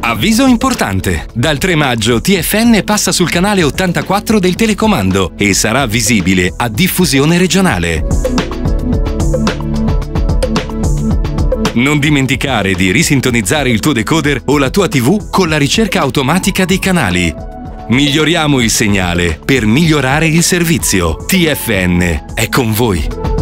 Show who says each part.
Speaker 1: Avviso importante! Dal 3 maggio TFN passa sul canale 84 del telecomando e sarà visibile a diffusione regionale. Non dimenticare di risintonizzare il tuo decoder o la tua TV con la ricerca automatica dei canali. Miglioriamo il segnale per migliorare il servizio. TFN è con voi.